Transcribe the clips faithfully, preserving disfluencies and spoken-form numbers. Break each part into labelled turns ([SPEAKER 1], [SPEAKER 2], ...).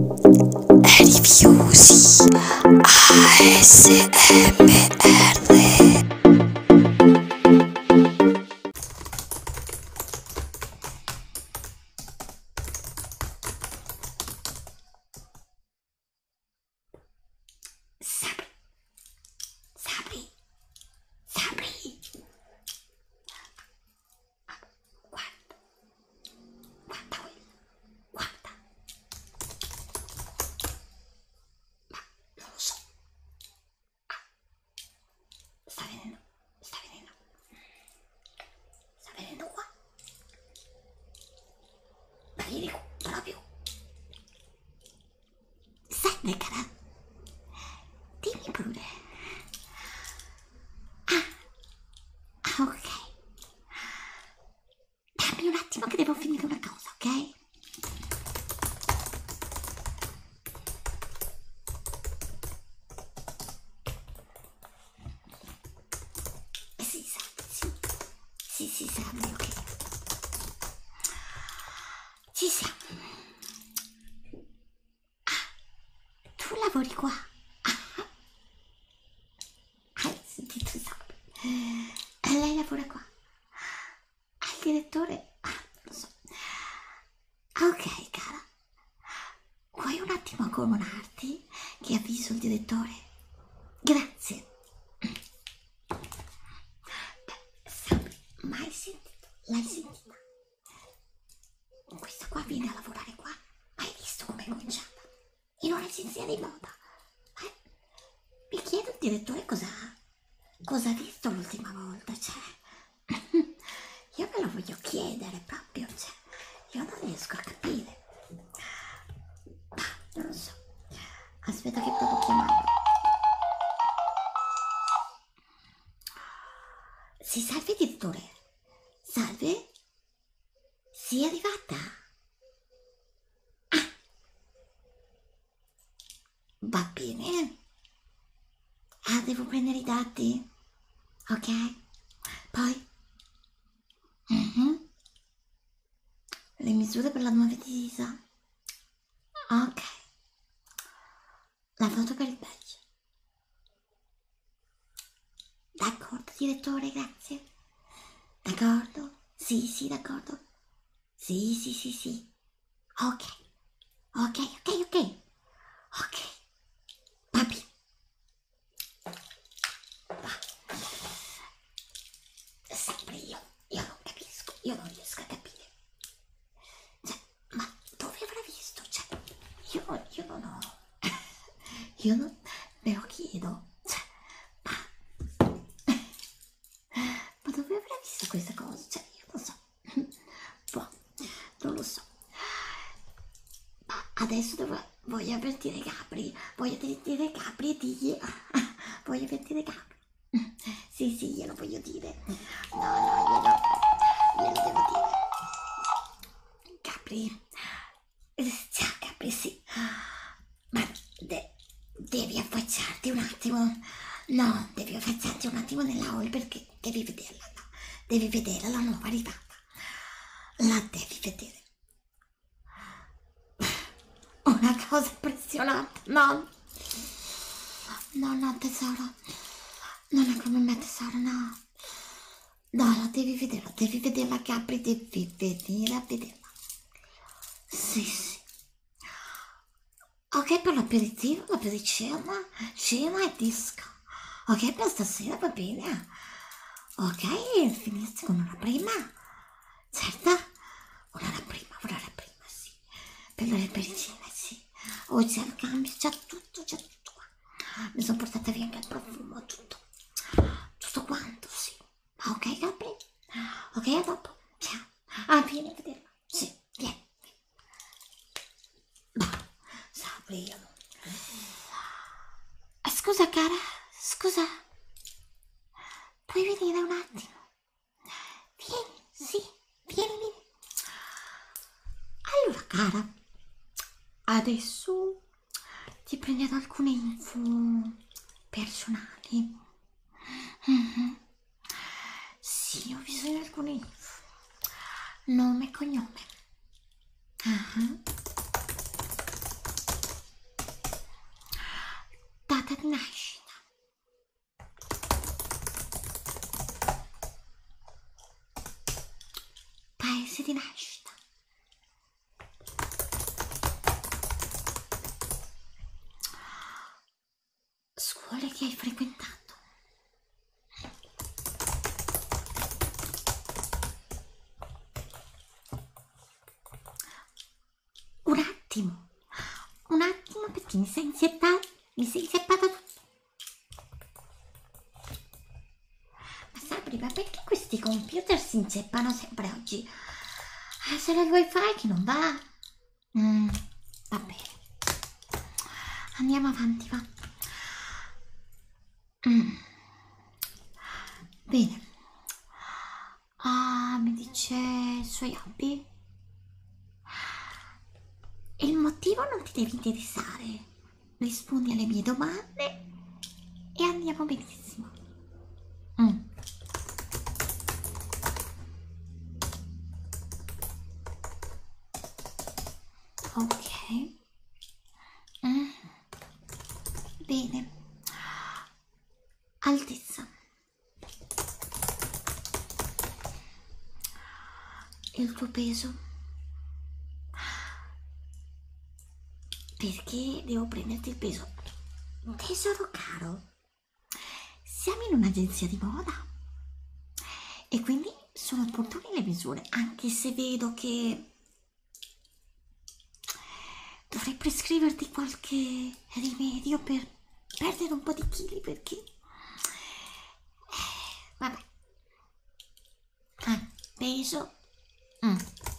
[SPEAKER 1] Rifjusi A S M R. Sabri, Sabri, Sabri. Guarda, guarda quello, guarda. Ma non lo so. Ah, sta venendo, sta venendo, sta venendo qua. Ma vieni qua, proprio. Salve, cara. Dimmi pure. Ah, ah, ok. Dammi un attimo che devo finire una cosa, ok? Sì, sa, sì. Sì, sì, salve, ok. Ci siamo. Ah, tu lavori qua? Ah, hai sentito, salve. E lei lavora qua? Ah, il direttore? Ah, non lo so. Ok, cara. Vuoi un attimo accomodarti che avviso il direttore? Grazie. Beh, Sabri, mai sentito? L'hai sentita? Questa qua viene a lavorare qua. Hai visto com'è conciata? In un'agenzia di moda. Eh, mi chiedo il direttore cosa cosa ha visto l'ultima volta, cioè. Io me lo voglio chiedere proprio, cioè. Io non riesco a capire. Ma non lo so. Aspetta che provo a chiamarlo. Sì, salve direttore. Salve? Sì, è arrivata? Ah, va bene. Ah, devo prendere i dati? Ok. Poi? Mhm. Le misure per la nuova divisa? Ok. La foto per il badge. D'accordo, direttore, grazie. D'accordo? Sì, sì, d'accordo. Sì, sì, sì, sì. Ok. Ok, ok, ok. Ok. Papi. Sempre io. Io non capisco. Io non riesco a capire. Cioè, ma dove avrà visto? Cioè, io, io non ho. Io non. Me lo chiedo. Cioè, ma. Ma dove avrà visto questa cosa? Cioè, io non so. Boh, non lo so. Ma adesso devo, voglio avvertire Gabri. Voglio avvertire Gabri e digli. Voglio avvertire Gabri. Sì, sì, glielo voglio dire. No, no, glielo, glielo devo dire. Gabri. Ciao, Gabri, sì. Ma de- devi affacciarti un attimo. No, devi affacciarti un attimo nella hall perché devi vederla, no? Devi vedere la nuova arrivata. La devi vedere. Una cosa impressionante, no? No, no, tesoro. Non è come me, tesoro, no. No, la devi vedere, devi vederla, Gabri, devi venire a vederla. Sì, sì. Ok, per l'aperitivo, la per cena, cena e disco. Ok, per stasera va bene. Ok, finirsi con una prima. Certo, un'ora prima, un'ora prima, sì. Per le pericine, sì. Oh, c'è il cambio, c'è tutto, c'è tutto qua. Mi sono portata via anche il profumo, tutto. Tutto quanto, sì. Ok, Gabri? Ok, a dopo. Ciao. Ah, vieni a vederla. Sì, vieni. Bah, Sabri, io non. Ah, scusa, cara, scusa. Puoi venire un attimo? Vieni, sì, vieni, vieni. Allora, cara, adesso ti prenderò alcune info personali. Mhm. Sì, ho bisogno di alcune info. Nome e cognome. Ah. data di nascita. Paese di nascita. Scuole che hai frequentato. Un attimo, un attimo perché mi sei inzeppata, mi sei inzeppata tutto. Ma Sabri, ma perché questi computer si inzeppano sempre oggi? Ah, sarà il wifi che non va? Mm, va bene. Andiamo avanti, va. Mm. Bene. Ah, mi dice i suoi hobby? Il motivo non ti deve interessare. Rispondi alle mie domande e andiamo benissimo. Mm. Ok. Mm. Bene. Altezza. Il tuo peso? Perché devo prenderti il peso? Tesoro caro, siamo in un'agenzia di moda e quindi sono opportune le misure, anche se vedo che dovrei prescriverti qualche rimedio per perdere un po' di chili perché... Eh, vabbè. Ah, peso. Mm.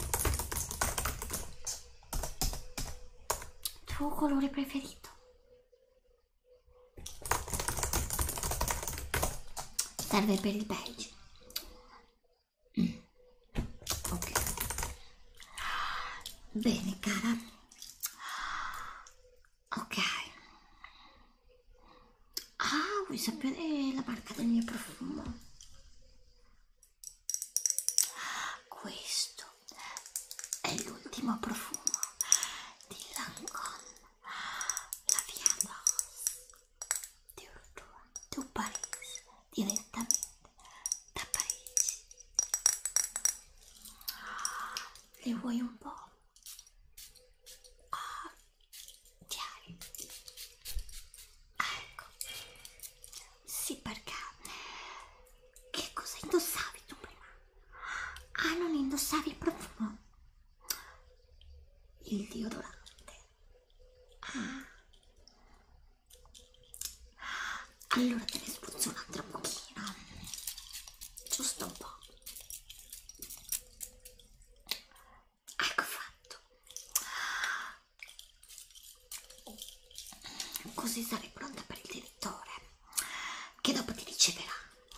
[SPEAKER 1] Tuo colore preferito? Serve per il beige. Mm. Ok. Bene, cara. Ok. Ah, vuoi sapere la marca del mio profumo? Questo è l'ultimo profumo di Lancôme, la Vie Rose di Urtua, di Parigi, direttamente da Parigi. Ne vuoi un po'? Ah, chiari. Ecco, sì, perché che cosa indossavi tu prima? Ah, non indossavi il profumo? Il deodorante. Ah. Allora te ne spruzzo un altro pochino. Giusto un po'. Ecco fatto. Così sarai pronta per il direttore, che dopo ti riceverà.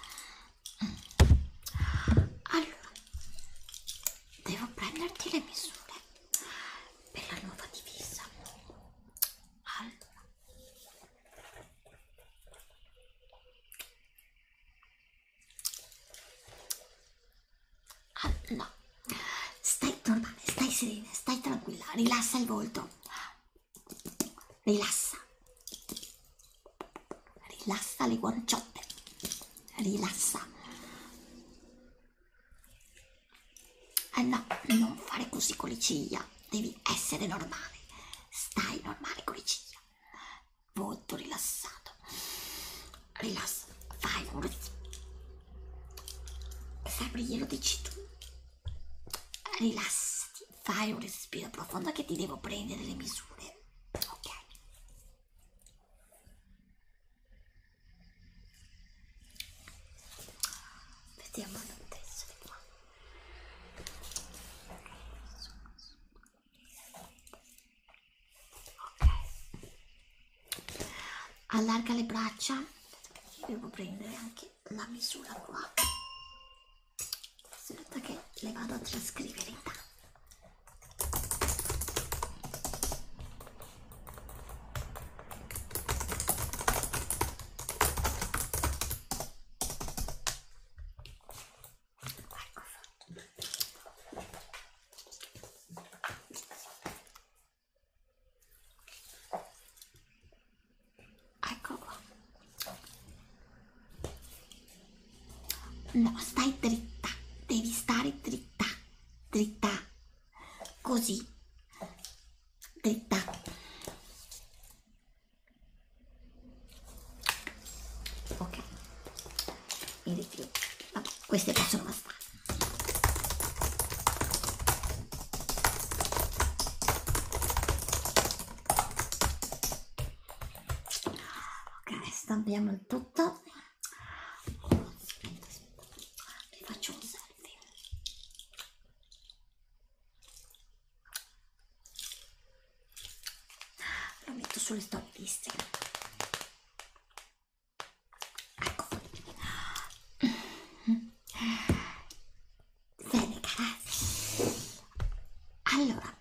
[SPEAKER 1] Allora, devo prenderti le misure per la nuova divisa. Allora, ah, no, stai normale, stai serena, stai tranquilla, rilassa il volto, rilassa, rilassa le guanciotte, rilassa. Eh no, non fare così con le ciglia, devi essere normale, stai normale con le ciglia, molto rilassato, rilassa, fai un respiro, sempre glielo dici tu, rilassati, fai un respiro profondo che ti devo prendere le misure, ok? Vediamo adesso di qua. Ok, allarga le braccia, devo prendere anche la misura qua, aspetta che le vado a trascrivere intanto. Ecco fatto. Ecco qua. No, stai dritta, devi stare dritta, dritta, così, dritta. Ok, mi ritiro. Vabbè, queste possono bastare. Ok, stampiamo il tutto. Aspetta, aspetta, vi faccio un selfie. Lo metto sulle storie di Instagram. Ecco. Bene, cara. Allora,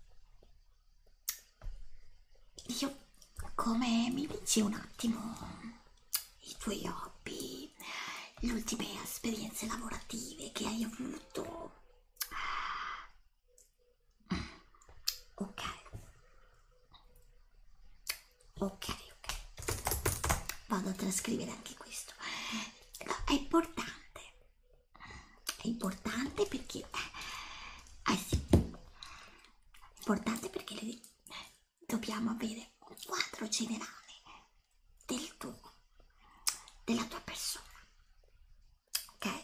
[SPEAKER 1] io, come mi dici un attimo i tuoi hobby, le ultime esperienze lavorative che hai avuto? Ok, ok, ok. Vado a trascrivere anche questo. È importante, è importante perché, eh sì, è importante perché le, dobbiamo avere un quadro generale del tuo, della tua persona, ok?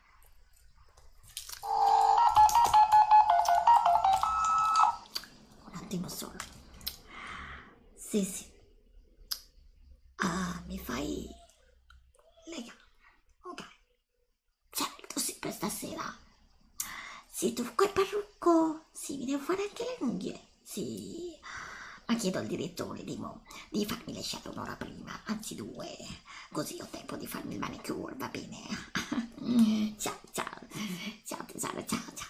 [SPEAKER 1] Un attimo solo. Sì, sì. Ah, mi fai le gambe, ok? Certo, sì, per stasera. Sì, trucco e parrucco. Sì, mi devo fare anche le unghie. Sì, ma chiedo al direttore di, mo, di farmi lasciare un'ora prima, anzi due, così ho tempo di farmi il manicure, va bene? Ciao, ciao, ciao tesoro, ciao, ciao.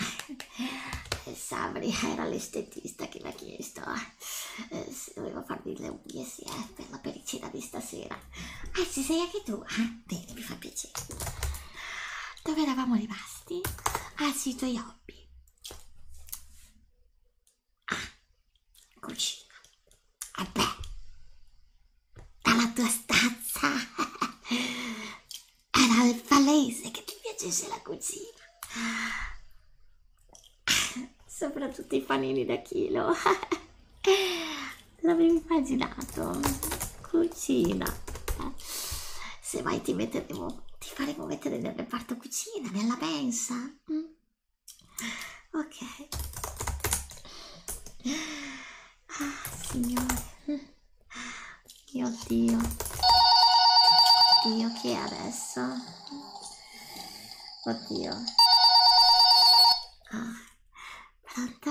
[SPEAKER 1] Sabri era l'estetista che l'ha chiesto. Eh, dovevo farmi le unghie, sì, eh, per la pericina di stasera. Ah, ci sei anche tu? Ah, bene, mi fa piacere. Dove eravamo rimasti? Ah, sì, i tuoi hobby. Ah, cucina. E beh, dalla tua stanza era il palese che ti piacesse la cucina. Soprattutto i panini da chilo. L'avevo immaginato. Cucina. Se mai ti metteremo, ti faremo mettere nel reparto cucina, nella mensa. Mm? Ok. Ah, signore. Mio Dio. Dio, che è adesso? Oddio. Ah, pronta?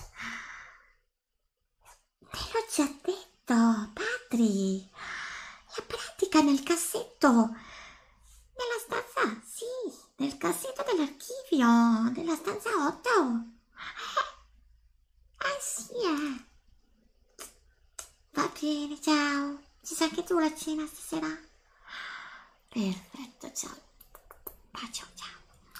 [SPEAKER 1] Te l'ho già detto, Patri. La pratica nel cassetto. Nella stanza, sì, nel cassetto dell'archivio, della stanza otto. Eh, eh sì, eh. Va bene, ciao. Ci sei anche tu la cena stasera? Perfetto, ciao. Bacio, ciao.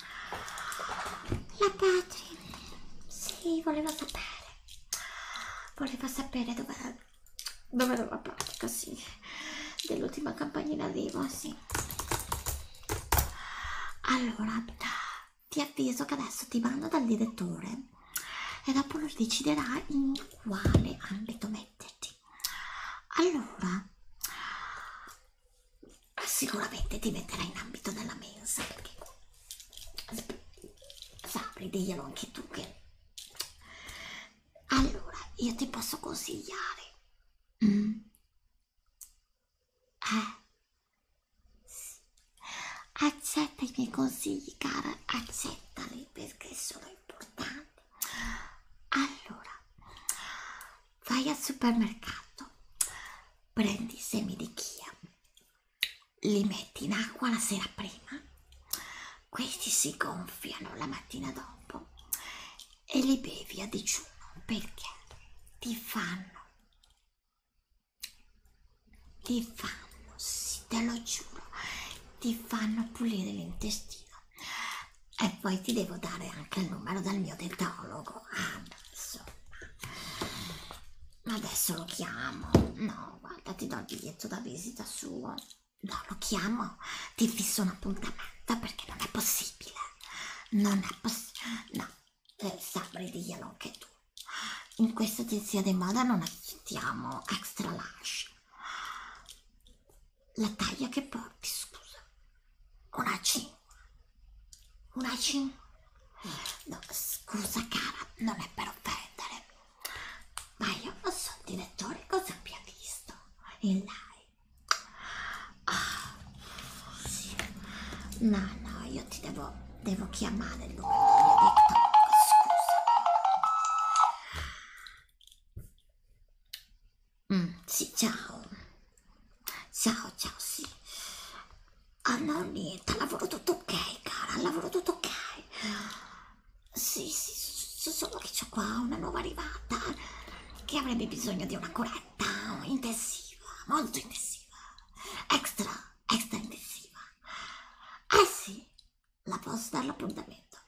[SPEAKER 1] La Patri. Sì, volevo sapere. Volevo sapere dove, dove era la pratica, sì. Dell'ultima campagna in arrivo, sì. Allora, ti avviso che adesso ti mando dal direttore e dopo lui deciderà in quale ambito metterti. Allora, sicuramente ti metterà in ambito della mensa, perché saprai, diglielo anche tu che... Allora, io ti posso consigliare. Mm. Eh, sì. Accetta i miei consigli, cara, accettali perché sono importanti. Allora, vai al supermercato, prendi i semi di chia, li metti in acqua la sera prima, questi si gonfiano la mattina dopo e li bevi a digiuno perché ti fanno, ti fanno, sì, te lo giuro, ti fanno pulire l'intestino. E poi ti devo dare anche il numero del mio dentologo. Ah, insomma, adesso lo chiamo. No, guarda, ti do il biglietto da visita suo. No, lo chiamo, ti fisso un appuntamento perché non è possibile. Non è possibile. No, eh, Sabri, diglielo anche tu. In questa agenzia di moda non accettiamo extra large. La taglia che porti, scusa. Una cinque. Una cinque. No, scusa cara, non è per offendere. Ma io non so, direttore, cosa abbia visto in lei. Ah, sì. No, no, io ti devo, devo chiamare il numero del mio direttore, scusa. Mm, sì, ciao. Ciao, ciao, sì. Ah, no, niente, lavoro tutto ok, cara, lavoro tutto ok. Sì, sì, s- solo che c'ho qua una nuova arrivata che avrebbe bisogno di una coretta intensiva, molto intensiva, extra, extra intensiva. Eh sì, la posso dare l'appuntamento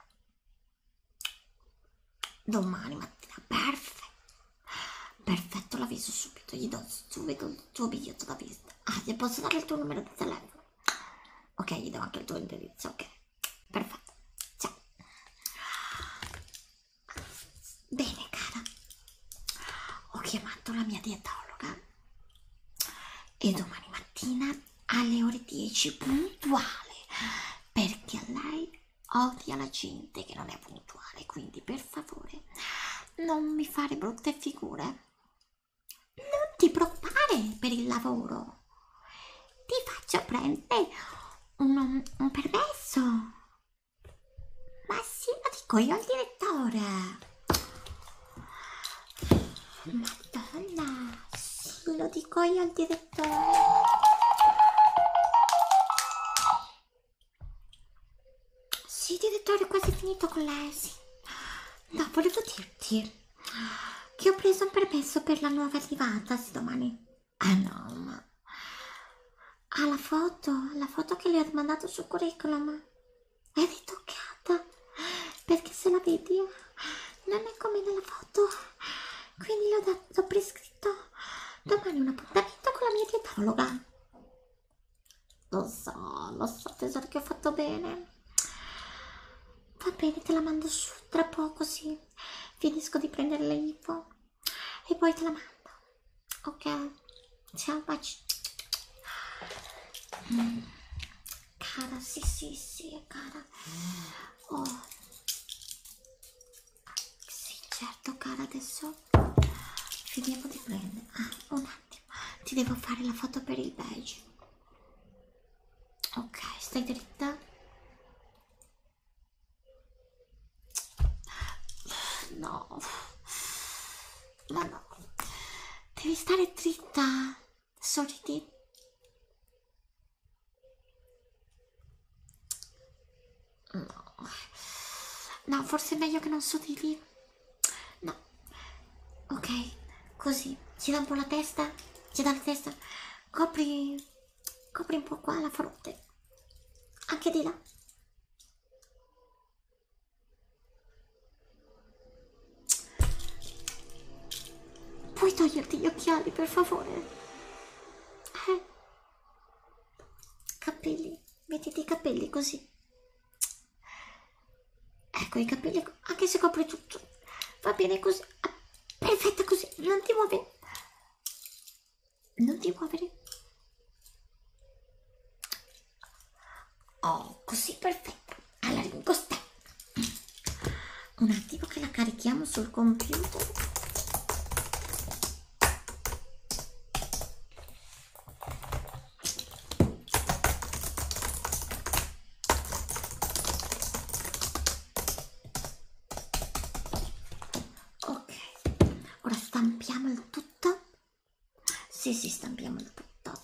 [SPEAKER 1] domani mattina, perfetto, perfetto, l'avviso subito, gli do subito il tuo biglietto da visita. Ah, gli posso dare il tuo numero di telefono? Ok, gli do anche il tuo indirizzo, ok, perfetto, ciao. Bene, cara, ho chiamato la mia dietologa e domani mattina alle ore dieci puntuale, perché lei odia la gente che non è puntuale, quindi per favore non mi fare brutte figure. Non ti preoccupare per il lavoro, ti faccio prendere un, un permesso. Ma sì, lo dico io al direttore. Madonna, sì, lo dico io al direttore. Sì, direttore, quasi finito con lei, sì. No, volevo dirti che ho preso un permesso per la nuova arrivata, sì, domani. Ah no, ma... Ah, la foto, la foto che le ho mandato sul curriculum è ritoccata, perché se la vedi non è come nella foto, quindi l'ho, da- l'ho prescritto domani un appuntamento con la mia dietologa. Lo so, lo so tesoro che ho fatto bene. Va bene, te la mando su tra poco, sì. Finisco di prendere le info e poi te la mando. Ok? Ciao, baci. Mm. Cara, sì, sì, sì, cara. Oh. Sì, certo, cara, adesso finiamo di prendere. Ah, un attimo. Ti devo fare la foto per il badge. Ok, stai dritta? No, ma no, devi stare dritta, sorridi. No, no, forse è meglio che non sorridi. No, ok, così, gira un po' la testa, gira la testa, copri, copri un po' qua la fronte, anche di là. Puoi toglierti gli occhiali, per favore? Eh, capelli, mettiti i capelli così. Ecco i capelli, anche se copri tutto. Va bene così. Ah, perfetta così, non ti muovere. Non ti muovere. Oh, così perfetto. Alla rincosta. Un attimo che la carichiamo sul computer. Ok, ora stampiamo il tutto. Sì, sì, stampiamo il tutto.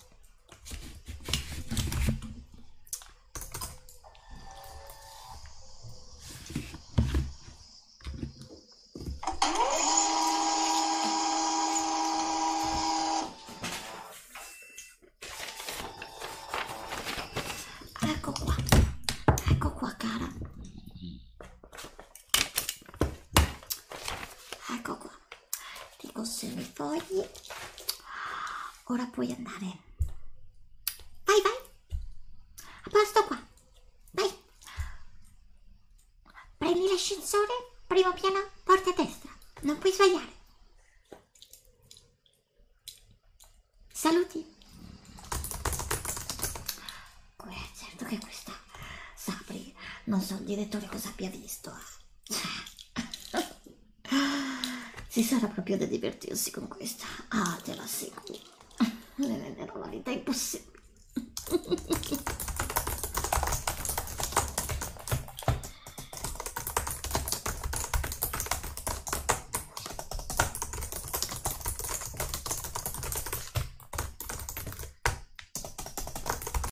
[SPEAKER 1] Ecco qua, ecco qua, cara. Ecco qua. Ti consegno i fogli. Ora puoi andare. Vai, vai. primo piano, porta a destra, non puoi sbagliare. Saluti. Eh, certo che questa Sapri, non so il direttore cosa abbia visto. Si sarà proprio da divertirsi con questa. Ah, te la assicuro. Le renderò la vita impossibile.